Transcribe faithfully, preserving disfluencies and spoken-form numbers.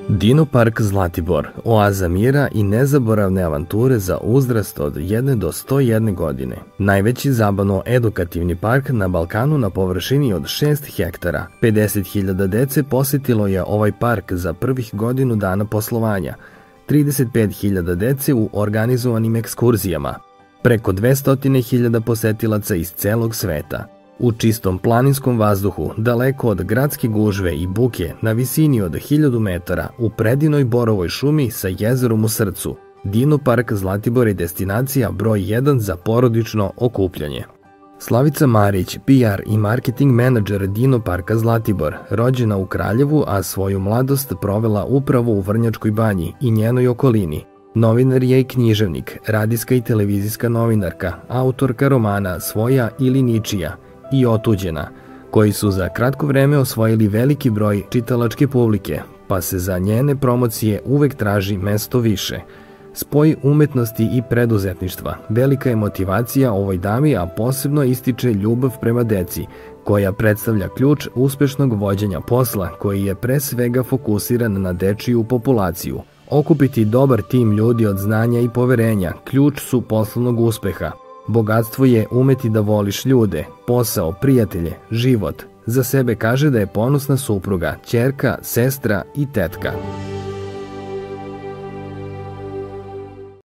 Dino park Zlatibor, oaza mira i nezaboravne avanture za uzrast od jedne do sto jedne godine. Najveći zabavno-edukativni park na Balkanu na površini od šest hektara. pedeset hiljada dece posetilo je ovaj park za prvih godinu dana poslovanja, trideset pet hiljada dece u organizovanim ekskurzijama, preko dvesta hiljada posetilaca iz celog sveta. U čistom planinskom vazduhu, daleko od gradske gužve i buke, na visini od hiljadu metara, u predivnoj borovoj šumi sa jezerom u srcu, Dino park Zlatibor je destinacija broj jedan za porodično okupljanje. Slavica Marić, P R i marketing menadžer Dino parka Zlatibor, rođena u Kraljevu, a svoju mladost provela upravo u Vrnjačkoj banji i njenoj okolini. Novinar je i književnik, radijska i televizijska novinarka, autorka romana Svoja ili ničija i Otuđena, koji su za kratko vreme osvojili veliki broj čitalačke publike, pa se za njene promocije uvek traži mesto više. Spoj umetnosti i preduzetništva, velika je motivacija ovoj dami, a posebno ističe ljubav prema deci, koja predstavlja ključ uspešnog vođenja posla, koji je pre svega fokusiran na dečiju populaciju. Okupiti dobar tim ljudi od znanja i poverenja, ključ su poslovnog uspeha. Bogatstvo je umeti da voliš ljude, posao, prijatelje, život. Za sebe kaže da je ponosna supruga, ćerka, sestra i tetka.